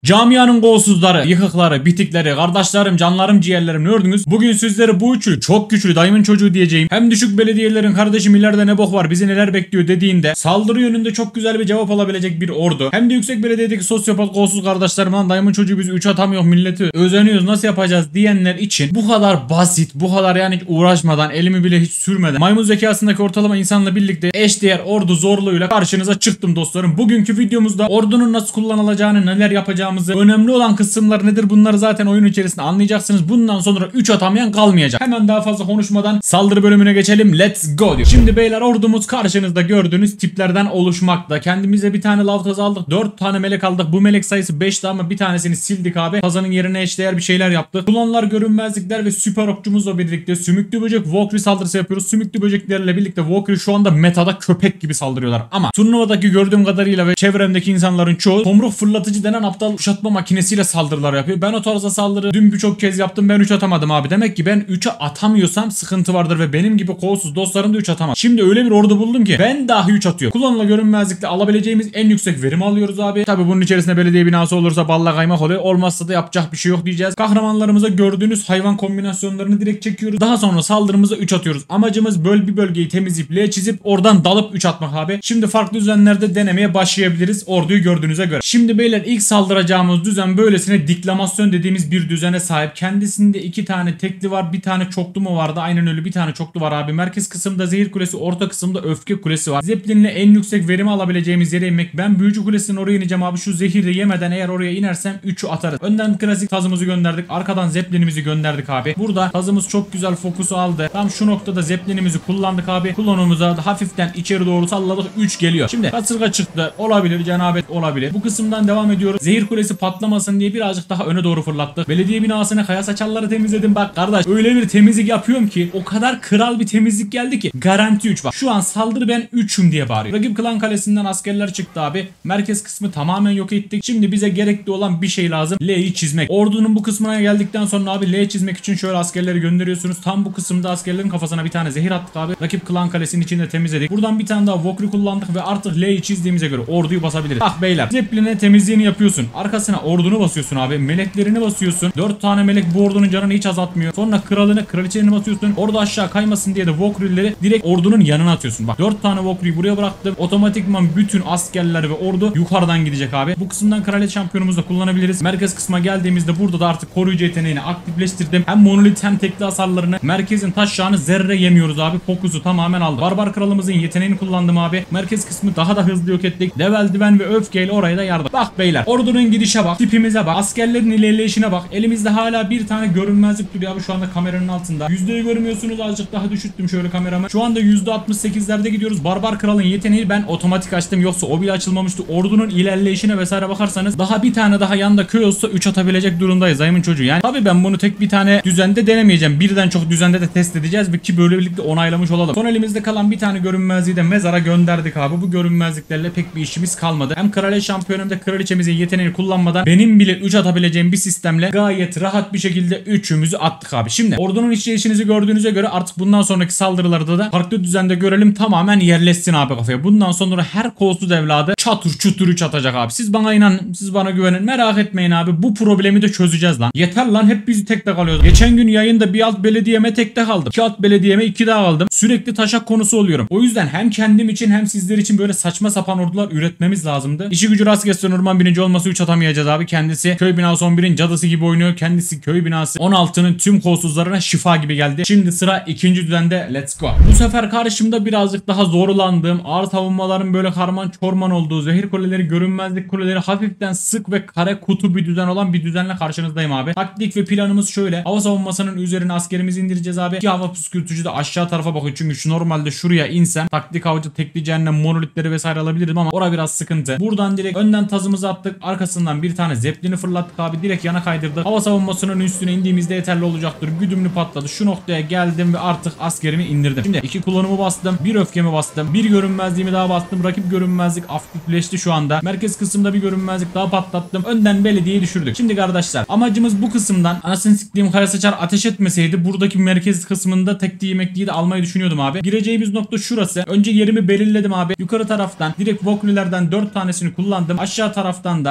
Camianın golsuzları, yıkıkları, bitikleri, kardeşlerim, canlarım, ciğerlerim ne gördünüz? Bugün sizlere bu üçlü çok güçlü dayımın çocuğu diyeceğim. Hem düşük belediyelerin kardeşim ileride ne bok var bizi neler bekliyor dediğinde saldırı yönünde çok güzel bir cevap alabilecek bir ordu. Hem de yüksek belediyedeki sosyopat golsuz kardeşlerim lan dayımın çocuğu biz 3 atamıyor milleti özeniyoruz nasıl yapacağız diyenler için bu kadar basit, bu kadar yani hiç uğraşmadan elimi bile hiç sürmeden maymun zekasındaki ortalama insanla birlikte eşdeğer ordu zorluğuyla karşınıza çıktım dostlarım. Bugünkü videomuzda ordunun nasıl kullanılacağını, neler yapacağımızı, önemli olan kısımlar nedir bunları zaten oyun içerisinde anlayacaksınız. Bundan sonra 3 atamayan kalmayacak. Hemen daha fazla konuşmadan saldırı bölümüne geçelim. Let's go diyor. Şimdi beyler ordumuz karşınızda gördüğünüz tiplerden oluşmakta. Kendimize bir tane lav tazı aldık. 4 tane melek aldık. Bu melek sayısı 5'ti ama bir tanesini sildik abi. Tazanın yerine eşdeğer bir şeyler yaptık. Klonlar, görünmezlikler ve süper okçumuzla birlikte sümüklü böcek Valkyrie saldırısı yapıyoruz. Sümüklü böceklerle birlikte Valkyrie şu anda metada köpek gibi saldırıyorlar. Ama turnuvadaki gördüğüm kadarıyla ve çevremdeki insanların çoğu tomruk fırlatıcı denen aptal kuşatma makinesiyle saldırılar yapıyor. Ben o tarzda saldırı dün birçok kez yaptım. Ben 3 atamadım abi. Demek ki ben 3'e atamıyorsam sıkıntı vardır ve benim gibi kolsuz dostlarım da 3 atamaz. Şimdi öyle bir ordu buldum ki ben dahi 3 atıyor. Kullanımla görünmezlikle alabileceğimiz en yüksek verimi alıyoruz abi. Tabi bunun içerisinde belediye binası olursa balla kaymak oluyor. Olmazsa da yapacak bir şey yok diyeceğiz. Kahramanlarımıza gördüğünüz hayvan kombinasyonlarını direkt çekiyoruz. Daha sonra saldırımıza 3 atıyoruz. Amacımız bir bölgeyi temizleyip L çizip oradan dalıp 3 atmak abi. Şimdi farklı düzenlerde denemeye başlayabiliriz. Orduyu gördüğünüze göre. Şimdi beyler ilk saldıracağımız düzen böylesine diklamasyon dediğimiz bir düzene sahip. Kendisinde 2 tane tekli var. Bir tane çoklu mu vardı? Aynen öyle bir tane çoklu var abi. Merkez kısımda zehir kulesi, orta kısımda öfke kulesi var. Zeppelin'le en yüksek verimi alabileceğimiz yere inmek. Ben büyücü kulesinin oraya ineceğim abi. Şu zehiri yemeden eğer oraya inersem 3'ü atarız. Önden klasik tazımızı gönderdik. Arkadan Zeppelin'imizi gönderdik abi. Burada tazımız çok güzel fokusu aldı. Tam şu noktada Zeppelin'imizi kullandık abi. Klonumuza da hafiften içeri doğru salladık. 3 geliyor. Şimdi kasırga çıktı. Olabilir. Cenabet olabilir. Bu kısımdan devam ediyoruz. Zehir kulesi patlamasın diye birazcık daha öne doğru fırlattık. Belediye binasına kaya saçalları temizledim. Bak kardeş öyle bir temizlik yapıyorum ki o kadar kral bir temizlik geldi ki garanti 3 bak. Şu an saldırı ben 3'üm diye bağırıyor. Rakip klan kalesinden askerler çıktı abi. Merkez kısmı tamamen yok ettik. Şimdi bize gerekli olan bir şey lazım. L'yi çizmek. Ordunun bu kısmına geldikten sonra abi L çizmek için şöyle askerleri gönderiyorsunuz. Tam bu kısımda askerlerin kafasına bir tane zehir attık abi. Rakip klan kalesinin içinde temizledik. Buradan bir tane daha Valkyrie kullandık ve artık L'yi çizdiğimize göre orduyu basabiliriz. Bak beyler Zeppelin'e temizliğini yapıyorsun. Arkasına ordunu basıyorsun abi. Meleklerini basıyorsun. 4 tane melek bu ordunun canını hiç azaltmıyor. Sonra kralını, kraliçelerini basıyorsun. Orada aşağı kaymasın diye de Valkyrie'leri direkt ordunun yanına atıyorsun. Bak 4 tane Valkyrie'yi buraya bıraktım. Otomatikman bütün askerler ve ordu yukarıdan gidecek abi. Bu kısımdan kraliçe şampiyonumuzu da kullanabiliriz. Merkez kısma geldiğimizde burada da artık koruyucu yeteneğini aktifleştirdim. Hem monolit hem tekli hasarlarını. Merkezin taşlarını zerre yemiyoruz abi. Fokusu tamamen aldı. Barbar kralımızın yeteneğini kullandım abi. Merkez kısmı daha da hızlı yok ettik. Devel, diven ve öfkeyle oraya da yardım. Bak beyler ordunun gidişe bak. Tipimize bak. Askerlerin ilerleyişine bak. Elimizde hala bir tane görünmezlik duruyor abi şu anda kameranın altında. Yüzdeyi görmüyorsunuz azıcık daha düşürttüm şöyle kameramı. Şu anda %68'lerde gidiyoruz. Barbar kralın yeteneği ben otomatik açtım yoksa o bile açılmamıştı. Ordunun ilerleyişine vesaire bakarsanız daha bir tane daha yanında köy olsa 3 atabilecek durumdayız dayımın çocuğu. Yani tabii ben bunu tek bir tane düzende denemeyeceğim. Birden çok düzende de test edeceğiz ve ki böylelikle onaylamış olalım. Son elimizde kalan bir tane görünmezliği de mezara gönderdik abi. Bu görünmezliklerle pek bir işimiz kalmadı. Hem kraliçe şampiyon hem de kraliçemizin yeteneğini kullanmadan benim bile 3 atabileceğim bir sistemle gayet rahat bir şekilde 3'ümüzü attık abi. Şimdi ordunun işleyişinizi gördüğünüze göre artık bundan sonraki saldırılarda da farklı düzende görelim tamamen yerleşsin abi kafaya. Bundan sonra her kolsuz evladı çatır çutur 3 atacak abi. Siz bana inanın, siz bana güvenin. Merak etmeyin abi. Bu problemi de çözeceğiz lan. Yeter lan hep bizi tekte kalıyoruz. Geçen gün yayında bir alt belediyeme tekte kaldım. 2 alt belediyeme 2 daha aldım. Sürekli taşak konusu oluyorum. O yüzden hem kendim için hem sizler için böyle saçma sapan ordular üretmemiz lazımdı. İşi gücü rast gelsin Orman birinci olması 3 atamayacağız abi. Kendisi köy binası 11'in cadısı gibi oynuyor. Kendisi köy binası 16'nın tüm kolsuzlarına şifa gibi geldi. Şimdi sıra ikinci düzende let's go. Bu sefer karşımda birazcık daha zorlandığım ağır savunmaların böyle karman çorman olduğu zehir kuleleri, görünmezlik kuleleri hafiften sık ve kare kutu bir düzen olan bir düzenle karşınızdayım abi. Taktik ve planımız şöyle. Hava savunmasının üzerine askerimizi indireceğiz abi. Ki hava püskürtücü de aşağı tarafa bakıyor. Çünkü şu normalde şuraya insem taktik avcı tekli cehennem monolitleri vesaire alabilirim ama orada biraz sıkıntı. Buradan direkt önden tazımızı attık. Arkasından bir tane Zeppelin'i fırlattık abi. Direkt yana kaydırdık. Hava savunmasının üstüne indiğimizde yeterli olacaktır. Güdümlü patladı. Şu noktaya geldim ve artık askerimi indirdim. Şimdi 2 kullanımı bastım. Bir öfkemi bastım. Bir görünmezliğimi daha bastım. Rakip görünmezlik aktifleşti şu anda. Merkez kısımda bir görünmezlik daha patlattım. Önden belediyeyi düşürdük. Şimdi kardeşler amacımız bu kısımdan anasını siktiğim kaya saçar ateş etmeseydi buradaki merkez kısmında tekli yemekliği de almayı düşünüyordum abi. Gireceğimiz nokta şurası. Önce yerimi belirledim abi. Yukarı taraftan direkt Valkyrie'lerden 4 tanesini kullandım. Aşağı taraftan da L'yi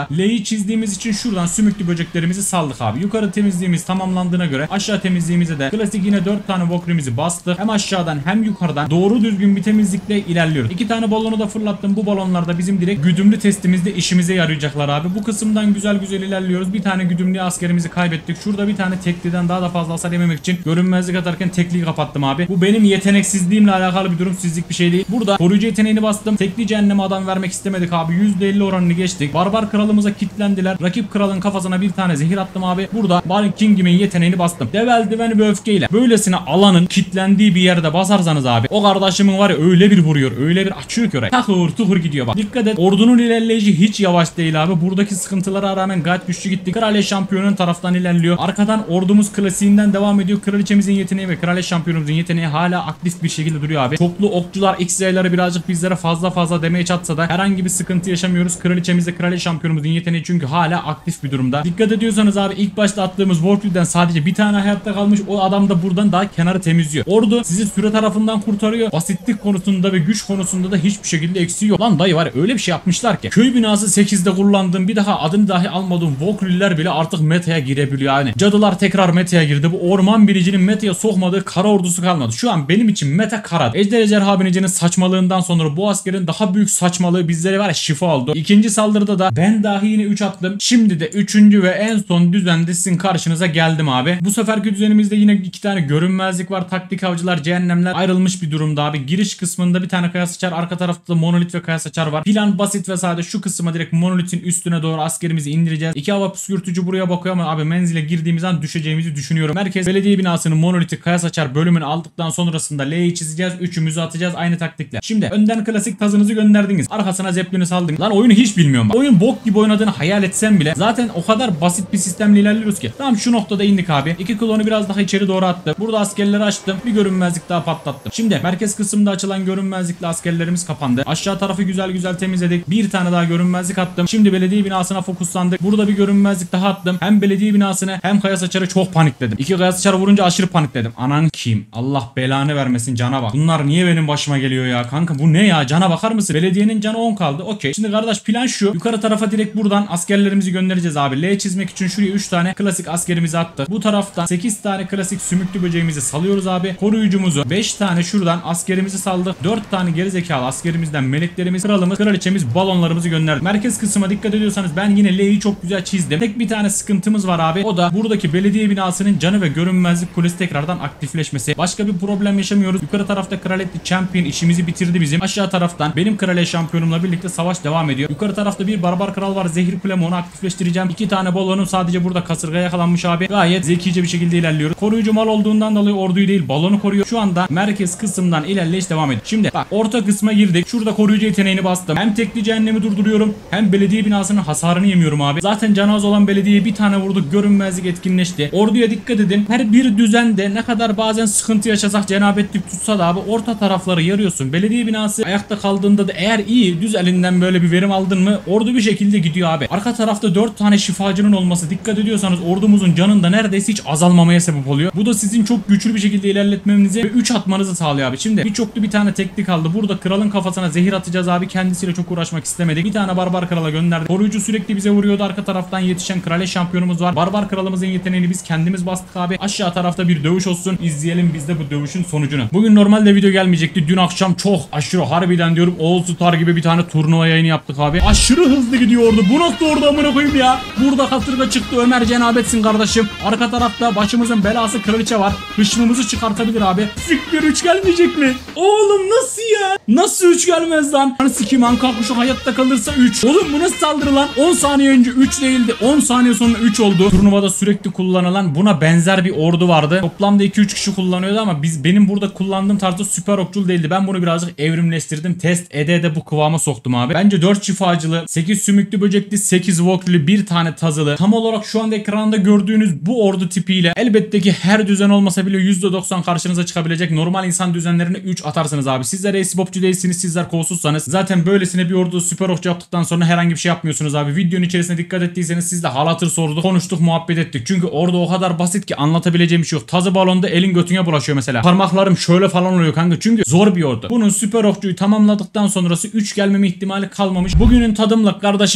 çizdiğimiz için şuradan sümüklü böceklerimizi saldık abi. Yukarı temizliğimiz tamamlandığına göre aşağı temizliğimize de klasik yine 4 tane Valkyrie'mizi bastık. Hem aşağıdan hem yukarıdan doğru düzgün bir temizlikle ilerliyoruz. 2 tane balonu da fırlattım. Bu balonlarda bizim direkt güdümlü testimizde işimize yarayacaklar abi. Bu kısımdan güzel güzel ilerliyoruz. Bir tane güdümlü askerimizi kaybettik. Şurada bir tane tekliden daha da fazla hasar yememek için görünmezlik atarken tekliyi kapattım abi. Bu benim yeteneksizliğimle alakalı bir durum, sizlik bir şey değil. Burada koruyucu yeteneğini bastım. Tekli cehenneme adam vermek istemedik abi. %50 oranını geçtik. Barbar kralımıza kilitlendiler. Rakip kralın kafasına bir tane zehir attım abi. Burada Baron King'imin yeteneğini bastım. Dev eldiveni ve öfkeyle böylesine alanın kilitlendiği bir yerde basarsanız abi, o kardeşimin var ya öyle bir vuruyor, öyle bir açıyor ki oraya. Takır tukur gidiyor bak. Dikkat et, ordunun ilerleyişi hiç yavaş değil abi. Buradaki sıkıntılara rağmen gayet güçlü gittik. Kraliçe şampiyonun taraftan ilerliyor. Arkadan ordumuz klasiğinden devam ediyor. Kraliçemizin yeteneği ve kraliçe şampiyonumuzun yeteneği hala aktif bir şekilde duruyor abi. Çoklu okçular X-rayları birazcık bizlere fazla demeye çatsa da herhangi bir sıkıntı yaşamıyoruz. Kraliçemizde kraliçe şampiyonumuzun yeteneği çünkü hala aktif bir durumda. Dikkat ediyorsanız abi, ilk başta attığımız Valkyrie'den sadece bir tane hayatta kalmış. O adam da buradan daha kenarı temizliyor. Ordu sizi süre tarafından kurtarıyor. Basitlik konusunda ve güç konusunda da hiçbir şekilde eksiği yok. Lan dayı var ya, öyle bir şey yapmışlar ki. Köy binası 8'de kullandığım, bir daha adını dahi almadığım Valkyrie'ler bile artık meta'ya girebiliyor yani. Cadılar tekrar meta'ya girdi. Bu orman biricinin meta'ya sokmadığı kara ordusu kalmadı. Şu an benim için meta kara. Ejder Ejderha Binici'nin saçmalığından sonra bu askerin daha büyük saçmalığı bizlere var ya şifa oldu. İkinci saldırıda da ben dahi yine 3 attım. Şimdi de 3. ve en son düzende sizin karşınıza geldim abi. Bu seferki düzenimizde yine 2 tane görünmezlik var. Taktik avcılar, cehennemler ayrılmış bir durumda abi. Giriş kısmında bir tane kaya saçar, arka tarafta da monolit ve kaya saçar var. Plan basit ve sade. Şu kısma direkt monolitin üstüne doğru askerimizi indireceğiz. 2 hava püskürtücü buraya bakıyor ama abi menzile girdiğimiz an düşeceğimizi düşünüyorum. Merkez belediye binasının monoliti kaya saçar bölümünü aldıktan sonrasında L'yi çizeceğiz. 3'ümüzü atacağız aynı taktikle. Şimdi önden klasik tazınızı gönderdiniz. Arkasına zeplini saldınız. Lan oyunu hiç bilmiyorum bak. Oyun bok gibi oynadığını hayal etsem bile zaten o kadar basit bir sistemle ilerliyoruz ki. Tamam, şu noktada indik abi. 2 klonu biraz daha içeri doğru attım. Burada askerleri açtım. Bir görünmezlik daha patlattım. Şimdi merkez kısımda açılan görünmezlikle askerlerimiz kapandı. Aşağı tarafı güzel güzel temizledik. Bir tane daha görünmezlik attım. Şimdi belediye binasına fokuslandık. Burada bir görünmezlik daha attım. Hem belediye binasını hem kaya saçarı çok panikledim. 2 kaya saçarı vurunca aşırı panikledim. Anan kim? Allah belanı vermesin, cana bak. Bunlar niye benim başıma geliyor ya? Kanka bu ne ya? Cana bakar mısın? Belediyenin canı 10 kaldı. Okey. Şimdi kardeş plan şu. Yukarı tarafa direkt buradan askerlerimizi göndereceğiz abi. L çizmek için şuraya 3 tane klasik askerimizi attık. Bu taraftan 8 tane klasik sümüklü böceğimizi salıyoruz abi. Koruyucumuzu 5 tane şuradan askerimizi saldık. 4 tane gerizekalı askerimizden meleklerimiz, kralımız, kraliçemiz, balonlarımızı gönderdik. Merkez kısma dikkat ediyorsanız ben yine L'yi çok güzel çizdim. Tek bir tane sıkıntımız var abi. O da buradaki belediye binasının canı ve görünmezlik kulesi tekrardan aktifleşmesi. Başka bir problem yaşamıyoruz. Yukarı tarafta kraliyetli champion işimizi bitirdi bizim. Aşağı taraftan benim kraliçe şampiyonumla birlikte savaş devam ediyor. Yukarı tarafta bir barbar kral var. Zehir kulemi, onu aktifleştireceğim. 2 tane balonum sadece burada kasırgaya yakalanmış abi. Gayet zekice bir şekilde ilerliyoruz. Koruyucu mal olduğundan dolayı orduyu değil balonu koruyor. Şu anda merkez kısımdan ilerleyiş devam ediyor. Şimdi bak, orta kısma girdik. Şurada koruyucu yeteneğini bastım. Hem tekli cehennemi durduruyorum hem belediye binasının hasarını yemiyorum abi. Zaten canı az olan belediyeye bir tane vurduk. Görünmezlik etkinleşti. Orduya dikkat edin. Her bir düzende ne kadar bazen sıkıntı yaşasak, cenabetlik tutsa da abi orta tarafları yarıyorsun. Belediye binası ayakta kaldığında da eğer iyi düz elinden böyle bir verim aldın mı ordu bir şekilde gidiyor abi. Arka tarafta 4 tane şifacının olması, dikkat ediyorsanız ordumuzun canında neredeyse hiç azalmamaya sebep oluyor. Bu da sizin çok güçlü bir şekilde ilerletmenizi ve 3 atmanızı sağlıyor abi. Şimdi bir çoklu bir tane tekli kaldı. Burada kralın kafasına zehir atacağız abi. Kendisiyle çok uğraşmak istemedik. Bir tane barbar krala gönderdik. Koruyucu sürekli bize vuruyordu. Arka taraftan yetişen kraliçe şampiyonumuz var. Barbar kralımızın yeteneğini biz kendimiz bastık abi. Aşağı tarafta bir dövüş olsun. İzleyelim biz de bu dövüşün sonucunu. Bugün normalde video gelmeyecekti. Dün akşam çok aşırı harbiden diyorum All Star gibi bir tane turnuva yayını yaptık abi. Aşırı hızlı gidiyordu. Bu nasıl orada amına koyayım ya? Burada kasırga çıktı. Ömer cenabetsin kardeşim. Arka tarafta başımızın belası kraliçe var. Hışmımızı çıkartabilir abi. Siktir, 3 gelmeyecek mi? Oğlum nasıl ya? Nasıl 3 gelmez lan? Hani sikim Anka kuşu hayatta kalırsa 3. Oğlum bu nasıl saldırı lan? 10 saniye önce 3 değildi. 10 saniye sonra 3 oldu. Turnuvada sürekli kullanılan buna benzer bir ordu vardı. Toplamda 2-3 kişi kullanıyordu ama benim burada kullandığım tarzda süper okçul değildi. Ben bunu birazcık evrimleştirdim. Test ede bu kıvama soktum abi. Bence 4 şifacılı, 8 sümüklü böcekli, 8 Valkyrie, bir tane tazılı. Tam olarak şu anda ekranda gördüğünüz bu ordu tipiyle elbette ki her düzen olmasa bile %90 karşınıza çıkabilecek normal insan düzenlerine 3 atarsınız abi. Sizler esbopçu değilsiniz, sizler kolsuzsanız zaten böylesine bir ordu süper okçu yaptıktan sonra herhangi bir şey yapmıyorsunuz abi. Videonun içerisine dikkat ettiyseniz sizle hal hatır sorduk, konuştuk, muhabbet ettik. Çünkü orada o kadar basit ki anlatabileceğim bir şey yok. Tazı balonda elin götüne bulaşıyor mesela. Parmaklarım şöyle falan oluyor kanka. Çünkü zor bir ordu. Bunun süper okçuyu tamamladıktan sonrası 3 gelmeme ihtimali kalmamış. Bugünün tadımlık kardeşim şöyle çıt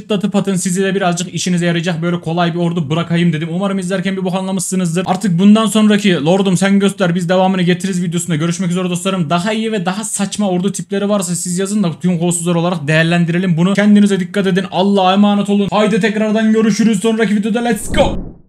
çıtlatıp atın, sizi de birazcık işinize yarayacak böyle kolay bir ordu bırakayım dedim. Umarım izlerken bir bok anlamışsınızdır. Artık bundan sonraki Lordum sen göster biz devamını getiririz videosunda görüşmek üzere dostlarım. Daha iyi ve daha saçma ordu tipleri varsa siz yazın da tüm kolsuzlar olarak değerlendirelim bunu. Kendinize dikkat edin. Allah'a emanet olun. Haydi tekrardan görüşürüz sonraki videoda. Let's go.